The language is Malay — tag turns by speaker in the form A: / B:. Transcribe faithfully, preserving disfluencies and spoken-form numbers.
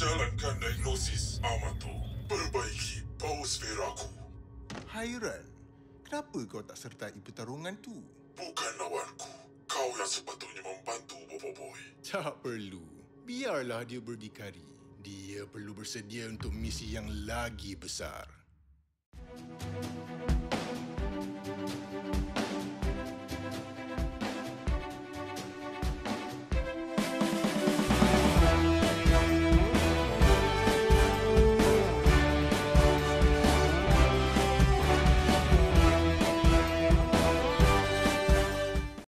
A: Jalankan diagnosis Amato. Perbaiki biosferaku.
B: Hairan, kenapa kau tak sertai pertarungan tu?
A: Bukan lawanku. Kau yang sepatutnya membantu Bobo Boy.
B: Tak perlu. Biarlah dia berdikari. Dia perlu bersedia untuk misi yang lagi besar.